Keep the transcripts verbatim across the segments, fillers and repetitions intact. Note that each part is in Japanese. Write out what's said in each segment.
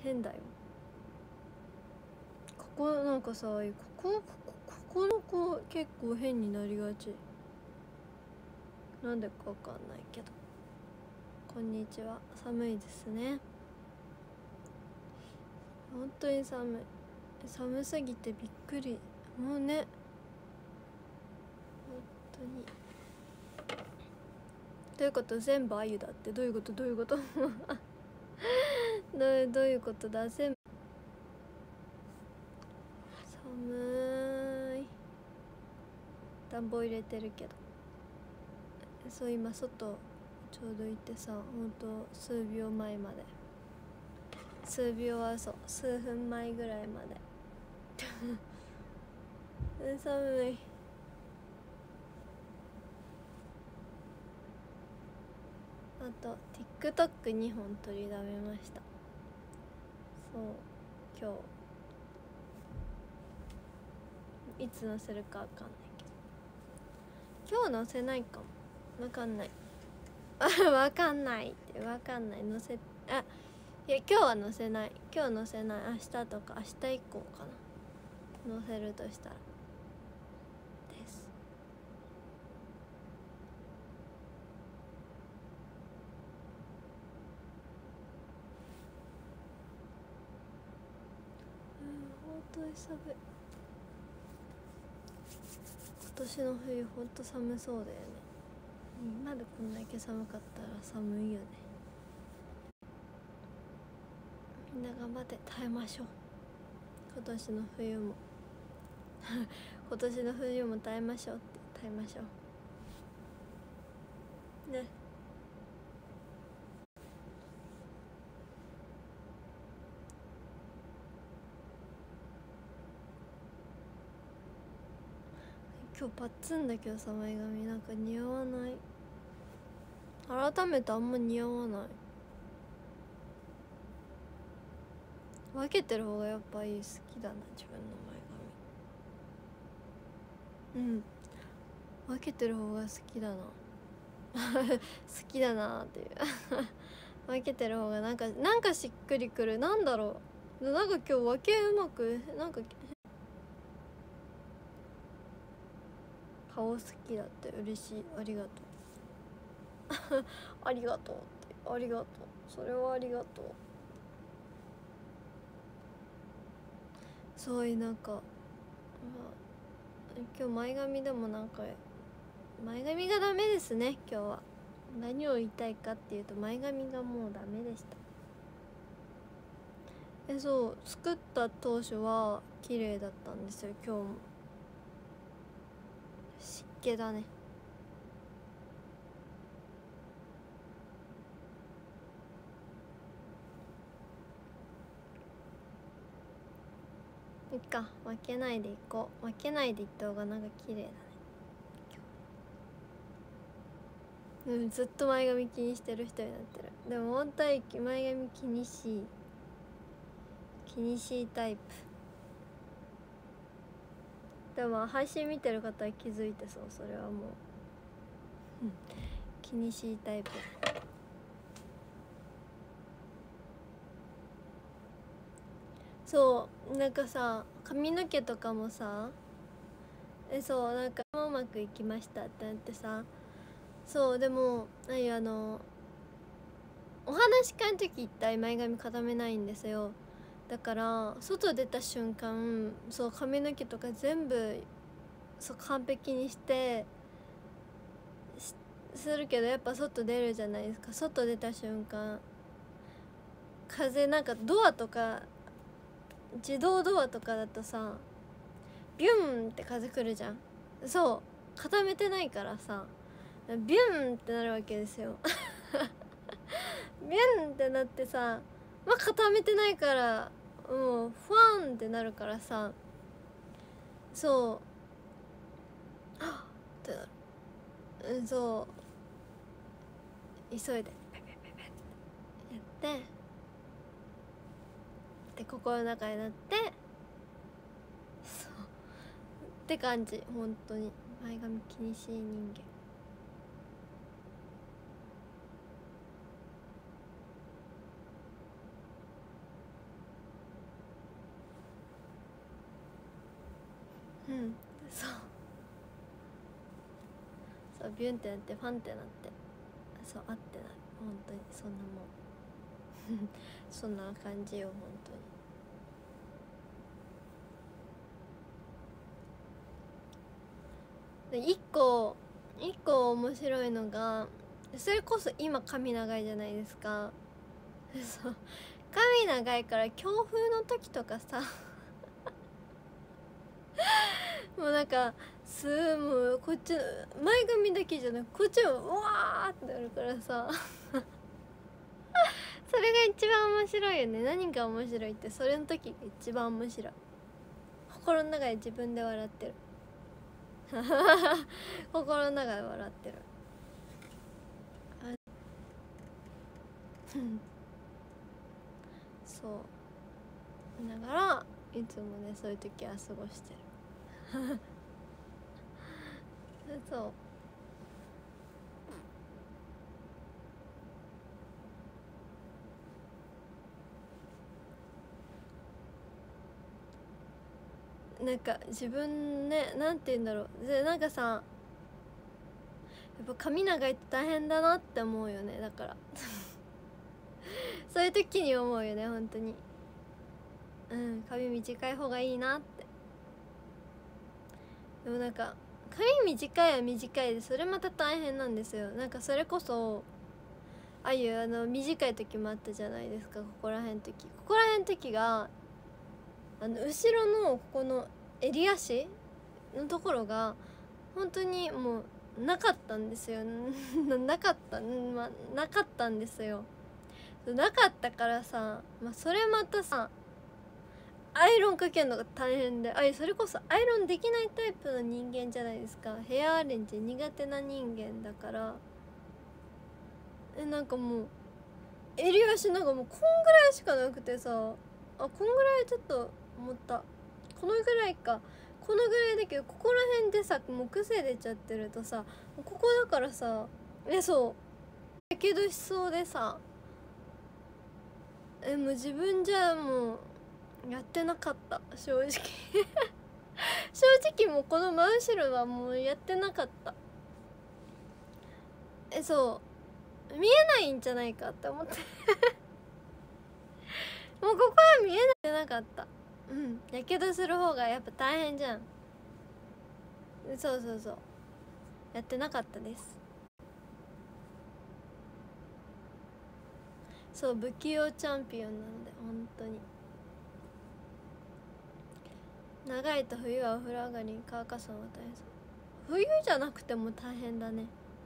変だよ。ここなんかさ、ここここここの子結構変になりがち。なんでかわかんないけど。こんにちは。寒いですね。本当に寒い。寒すぎてびっくり。もうね、本当に。どういうこと？全部あゆだって。どういうこと？どういうこと？どうどういうことだ？全部寒い。暖房入れてるけど。そう、今外ちょうど行ってさ、ほんと数秒前まで、数秒はそう数分前ぐらいまで寒い。あと ティックトックに 本取りだめました。そう、今日いつ載せるかわかんないけど、今日載せないかも。わかんない。わかんないってわかんない。載せあいや今日は載せない。今日載せない。明日とか明日以降かな、載せるとしたらです。うん本当に寒い。今年の冬ほんと寒そうだよね。今でこんだけ寒かったら寒いよね。みんな頑張って耐えましょう。今年の冬も今年の冬も耐えましょうって、耐えましょうね。今日パッツンだけどさ、前髪なんか似合わない。改めてあんま似合わない。分けてる方がやっぱいい。好きだな自分の前髪。うん分けてる方が好きだな好きだなっていう分けてる方がなんかなんかしっくりくる。なんだろう、なんか今日分けうまくなんか顔好きだって。嬉しい。ありがとうありがとうって。ありがとう。それはありがとう。そういうなんか、まあ、今日前髪でもなんか前髪がダメですね今日は。何を言いたいかっていうと、前髪がもうダメでした。えそう作った当初は綺麗だったんですよ。今日も湿気だね。いっか、負けないでいこう。負けないでいった方がなんか綺麗だね。うん、ずっと前髪気にしてる人になってる。でも本体前髪気にしい気にしいタイプ。でも配信見てる方は気づいてそう。それはもう、うん、気にしいタイプ。そうなんかさ、髪の毛とかもさ、えそうなんかうまくいきましたってなってさ、そうでも何あのお話し会の時一体前髪固めないんですよ。だから外出た瞬間、そう髪の毛とか全部そう完璧にしてするけど、やっぱ外出るじゃないですか。外出た瞬間風なんかドアとか自動ドアとかだとさ、ビュンって風来るじゃん。そう固めてないからさ、ビュンってなるわけですよビュンってなってさ、まあ固めてないからもうファンってなるからさ、そうはっってなる。うんそう急いでペペペペやってで心の中になって、そうって感じ。本当に前髪気にしい人間。 そうそうビュンってなってファンってなって、そうあってなる、本当にそんなもんそんな感じよ本当に。で一個一個面白いのが、それこそ今髪長いじゃないですかそう髪長いから強風の時とかさもうなんかすもうこっち前髪だけじゃなくこっちもうわーってなるからさそれが一番面白いよね。何が面白いってそれの時が一番面白い。心の中で自分で笑ってる心の中で笑ってるそうだからいつもねそういう時は過ごしてるそうなんか自分ね、なんて言うんだろう、でなんかさやっぱ髪長いって大変だなって思うよね。だからそういう時に思うよね本当に。うん髪短い方がいいなって。でもなんか髪短いは短いでそれまた大変なんですよ。なんかそれこそああいうあの短い時もあったじゃないですか。ここら辺の時ここら辺の時があの後ろのここの襟足のところが本当にもうなかったんですよなかった、まあ、なかったんですよ。なかったからさ、まあ、それまたさアイロンかけるのが大変で、あいそれこそアイロンできないタイプの人間じゃないですか。ヘアアレンジ苦手な人間だから、えなんかもう襟足なんかもうこんぐらいしかなくてさ、あこんぐらいちょっと思った、このぐらいか、このぐらいだけどここら辺でさもう癖出ちゃってるとさ、ここだからさえそうやけどしそうでさ、えもう自分じゃもうやってなかった正直正直もうこの真後ろはもうやってなかった。えそう見えないんじゃないかって思ってもうここは見えなかった。うんやけどする方がやっぱ大変じゃん。そうそうそうやってなかったです。そう不器用チャンピオンなんで本当に。長いと冬はお風呂上がりに乾かすのが大変。冬じゃなくても大変だね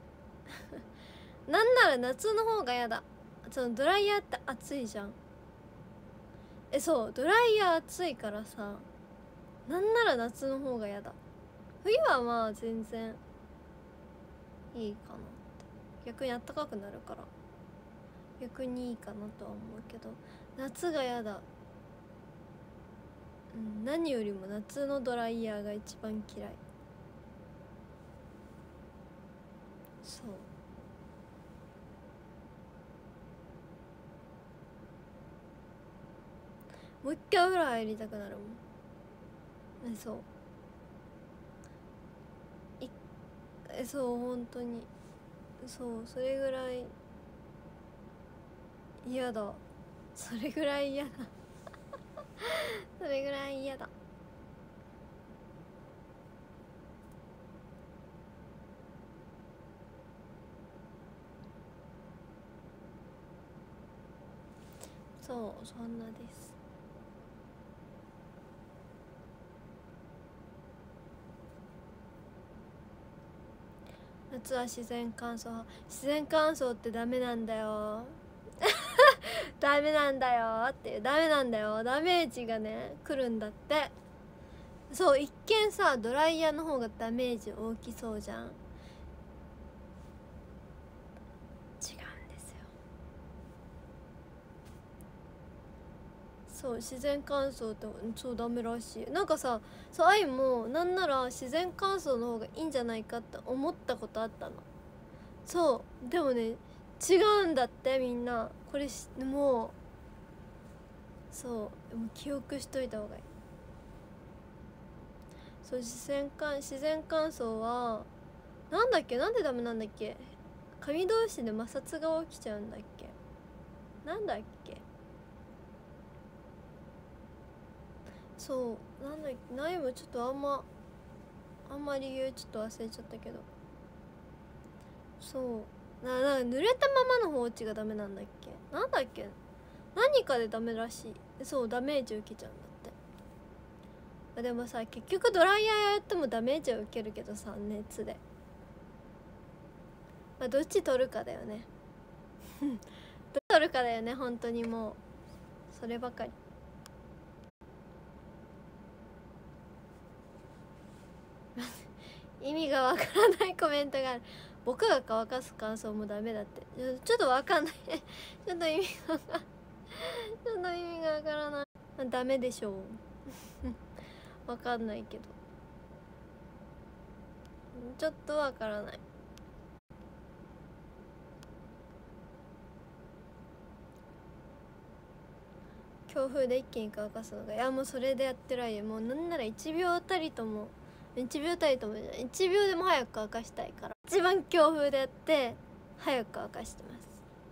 なんなら夏の方がやだ。そのドライヤーって暑いじゃん。えそうドライヤー暑いからさ、なんなら夏の方がやだ。冬はまあ全然いいかなって、逆にあったかくなるから逆にいいかなとは思うけど、夏がやだ。うん、何よりも夏のドライヤーが一番嫌い。そうもう一回お風呂入りたくなるもん。えそういえそう本当にそうそれぐらい嫌だ。それぐらい嫌だそれぐらい嫌だ。そうそんなです。夏は自然乾燥。自然乾燥ってダメなんだよダメなんだよっていう、ダメなんだよ、ダメージがね来るんだって。そう一見さドライヤーの方がダメージ大きそうじゃん。違うんですよ。そう自然乾燥ってそうダメらしい。なんかさそう愛もなんなら自然乾燥の方がいいんじゃないかって思ったことあったの。そうでもね違うんだって。みんなこれしもうそうもう記憶しといた方がいい。 そう自然乾自然乾燥はなんだっけ、なんでダメなんだっけ、髪同士で摩擦が起きちゃうんだっけ、なんだっけ、そうなんだっけ、ないもちょっとあんまあんまり理由ちょっと忘れちゃったけど、そうな、なんか濡れたままの放置がダメなんだっけ、なんだっけ、何かでダメらしい。そうダメージ受けちゃうんだって。でもさ結局ドライヤーやってもダメージは受けるけどさ、熱で、まあ、どっち取るかだよねどっち取るかだよね、本当にもうそればかり。意味がわからないコメントがある。僕が乾かす乾燥もダメだって。ちょっとわかんないちょっと意味がちょっと意味がわからない。ダメでしょうわかんないけど、ちょっとわからない。強風で一気に乾かすのが、いやもうそれでやってる間もうなんならいちびょうたりともいちびょうたりともじゃない、いちびょうでも早く乾かしたいから、一番強風でやって早く乾かしてます。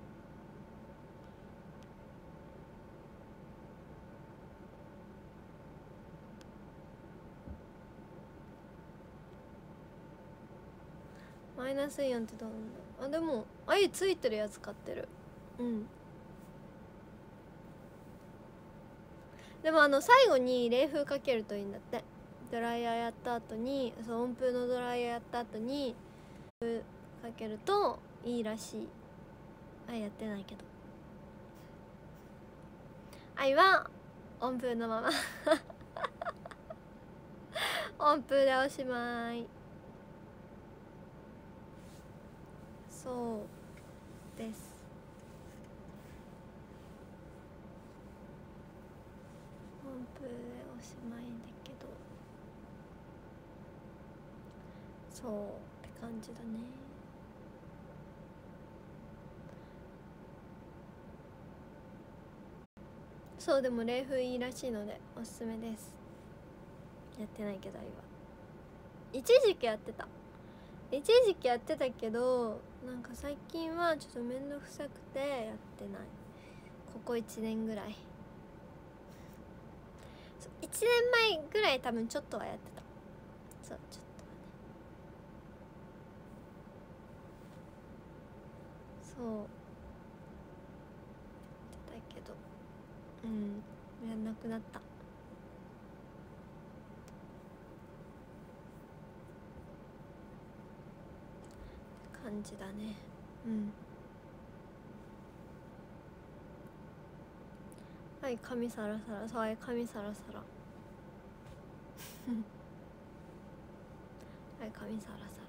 マイナスイオンってどうなんだ。あでもあゆついてるやつ買ってる。うんでもあの最後に冷風かけるといいんだって。ドライヤーやった後に、そう温風のドライヤーやった後に風かけるといいらしい。あやってないけど、あいは温風のまま温風でおしまい。そうです。温風でおしまいだけど、そうって感じだね。そうでも冷風いいらしいのでおすすめです。やってないけどあいは一時期やってた一時期やってたけど、なんか最近はちょっと面倒くさくてやってない。ここいちねんぐらい、いちねんまえぐらい多分ちょっとはやってた。そうちょっとはね、そうやってたけど、うんやんなくなった感じだね。うんはい髪サラサラ、そうはい髪サラサラはい髪サラサ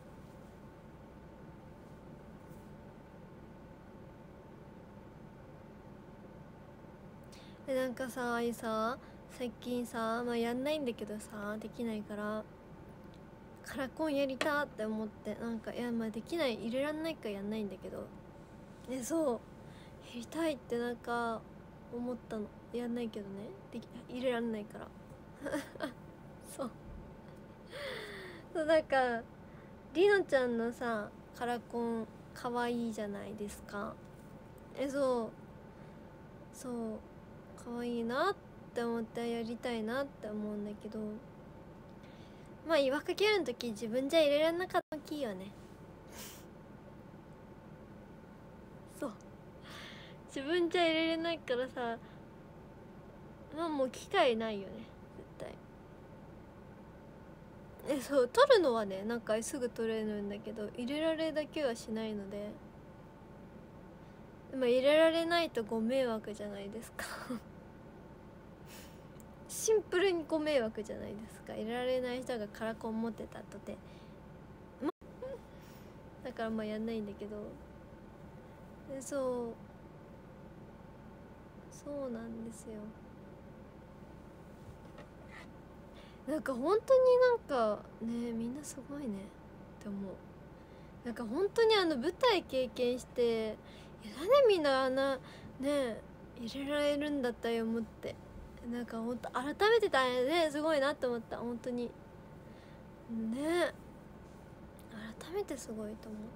ラでなんかさあいさ最近さ、まあ、やんないんだけどさ、できないからカラコンやりたって思って、なんかいやまあできない入れらんないからやんないんだけど、ねそうやりたいってなんか思ったの。やんないけどね、でき入れらんないからそうそうなんかりのちゃんのさカラコンかわいいじゃないですか。えそうそうかわいいなって思ってやりたいなって思うんだけど、まあ岩かけるの時自分じゃ入れられなかった大きいよねそう自分じゃ入れれないからさ、まあもう機会ないよね絶対。えそう取るのはねなんかすぐ取れるんだけど入れられだけはしないので、でも入れられないとご迷惑じゃないですかシンプルにご迷惑じゃないですか、入れられない人がカラコン持ってたとて、ま、だからまあやんないんだけど、でそうそうなんですよ。なんか本当になんかねみんなすごいねって思う。なんか本当にあの舞台経験して、いやなんでみんなあんなね入れられるんだったよ思って、なんか本当改めてたねすごいなって思った本当に。 ね、改めてすごいと思った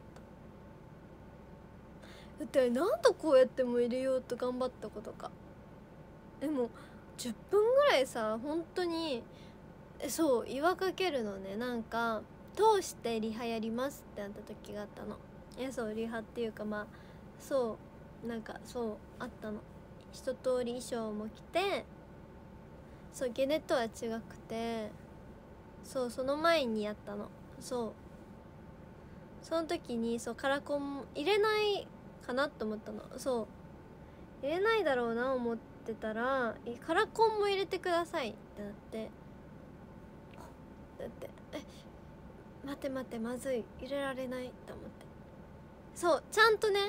。だってなんとこうやっても入れようと頑張ったことか。でもじゅっぷんぐらいさ、本当にそう岩かけるのね。なんか通してリハやりますってなった時があったの。えそうリハっていうか、まあそうなんかそうあったの。一通り衣装も着て、そうゲネとは違くて、そうその前にやったの。そうその時にそうカラコン入れないかなと思ったの。そう入れないだろうな思ってたら、カラコンも入れてくださいってなって、だってえ待って待ってまずい入れられないと思って、そうちゃんとね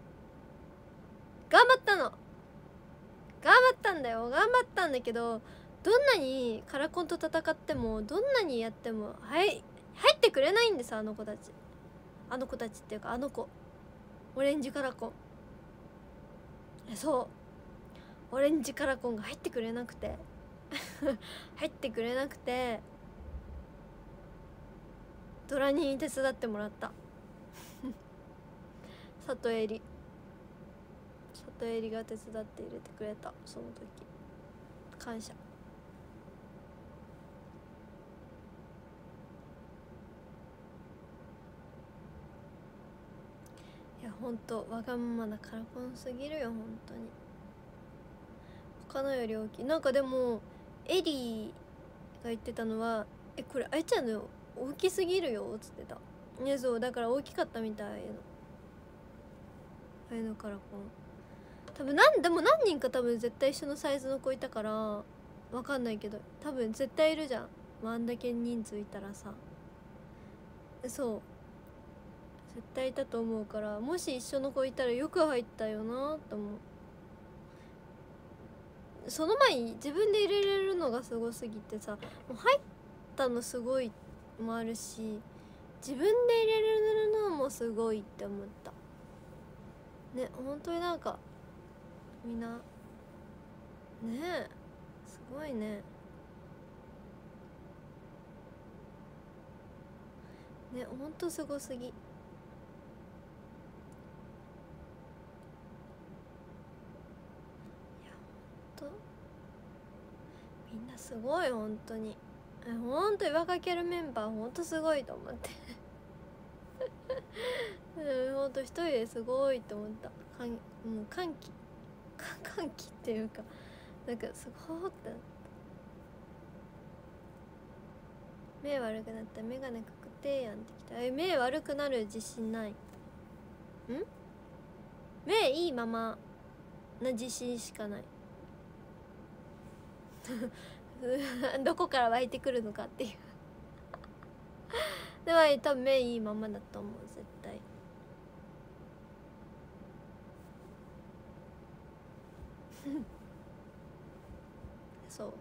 頑張ったの。頑張ったんだよ頑張ったんだけど、どんなにカラコンと戦ってもどんなにやってもはい入ってくれないんです。あの子たちあの子たちっていうかあの子オレンジカラコン、えそうオレンジカラコンが入ってくれなくて入ってくれなくてドラに手伝ってもらった里襟里襟が手伝って入れてくれた。その時感謝。いやほんとわがままなカラコンすぎるよ本当に。他のより大きい。なんかでもエリーが言ってたのは、えこれあいちゃんの大きすぎるよっつってた。ねそうだから大きかったみたいの、あれのカラコン多分。なんでも何人か多分絶対一緒のサイズの子いたからわかんないけど、多分絶対いるじゃん、まあ、あんだけ人数いたらさ。そう絶対いたと思うから、もし一緒の子いたらよく入ったよなと思う。その前に自分で入れれるのがすごすぎてさ、もう入ったのすごいもあるし、自分で入れれるのもすごいって思ったね。本当になんかみんなねえすごいね。ねほんとすごすぎ。いやほんとみんなすごい本当に。ほんと岩かけるメンバーほんとすごいと思ってうんほんと一人ですごいと思った。かんもう歓喜歓喜っていうかなんかすごーってなった。目悪くなったら眼鏡かくてやんってきた。え目悪くなる自信ないん。目いいままな自信しかないどこから湧いてくるのかっていうでも多分目いいままだと思う絶対そう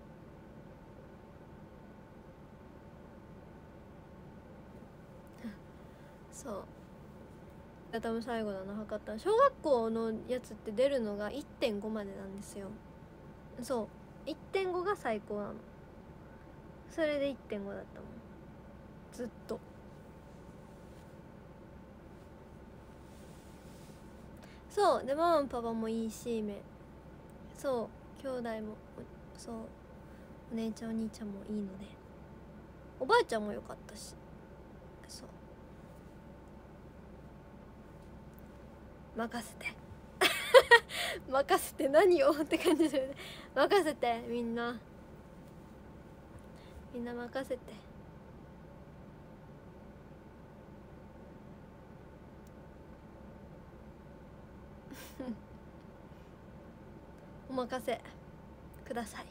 そう多分最後だな測った小学校のやつって出るのが いってんご までなんですよ。そう いってんご が最高なの。それで いってんご だったもんずっと。そうでママもパパもいいし目そう兄弟もそうお姉ちゃんお兄ちゃんもいいので、おばあちゃんも良かったし、そう任せて任せて何よって感じだよね。任せてみんなみんな任せてお任せください。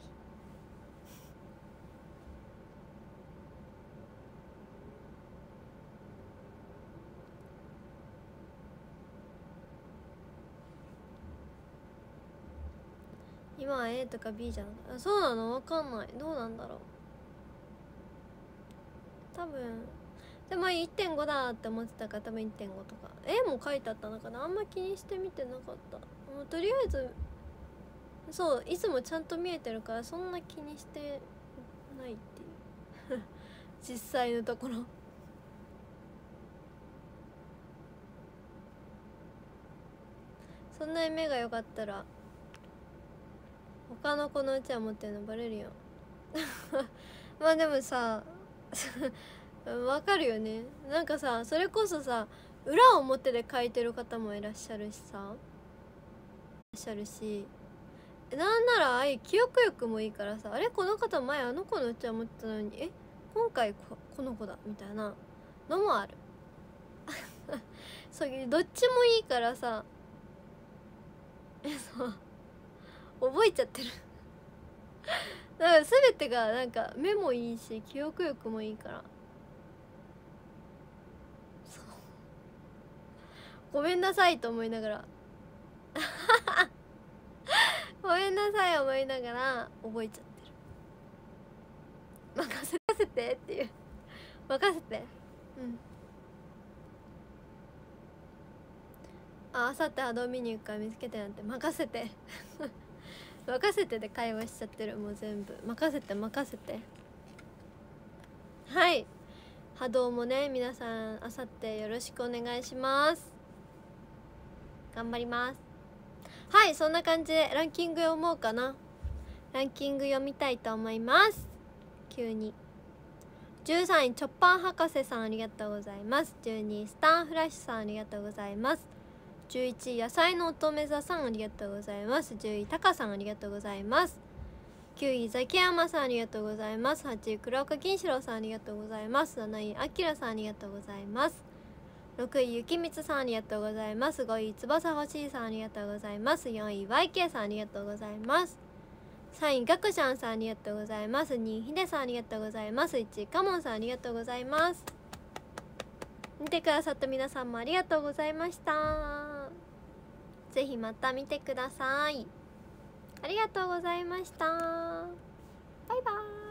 今は A とか B じゃん。あそうなのわかんない。どうなんだろう。多分でも いってんご だって思ってたから多分 いってんご とか A も書いてあったのかな。あんま気にして見てなかった。もうとりあえずそういつもちゃんと見えてるからそんな気にしてないっていう実際のところ。そんなに目が良かったら他の子のうちは持ってるのバレるよまあでもさわかるよね。なんかさ、それこそさ、裏表で書いてる方もいらっしゃるしさいらっしゃるし、なんならああいう記憶力もいいからさ、あれこの方前あの子のうちは持ってたのに、え今回 こ, この子だみたいなのもあるそういうどっちもいいからさ、えそう覚えちゃってるだから全てがなんか目もいいし記憶力もいいから、そうごめんなさいと思いながらごめんなさい思いながら覚えちゃってる。任せ任せてっていう任せて。うんあさって波動見に行くから見つけてなんて任せて任せてで会話しちゃってる。もう全部任せて任せて。はい波動もね皆さんあさってよろしくお願いします。頑張ります。はいそんな感じでランキング読もうかな。ランキング読みたいと思います。急にじゅうさんいチョッパー博士さんありがとうございます。じゅうにいスタンフラッシュさんありがとうございます。じゅういちい野菜の乙女座さんありがとうございます。じゅういタカさんありがとうございます。きゅういザキヤマさんありがとうございます。はちい倉岡金四郎さんありがとうございます。なないあきらさんありがとうございます。ろくいゆきみつさんありがとうございます。ごい翼ほしいさんありがとうございます。よんい ワイケー さんありがとうございます。さんいガクシャンさんありがとうございます。にいヒデさんありがとうございます。いちいカモンさんありがとうございます。見てくださった皆さんもありがとうございました。ぜひまた見てください。ありがとうございました。バイバーイ。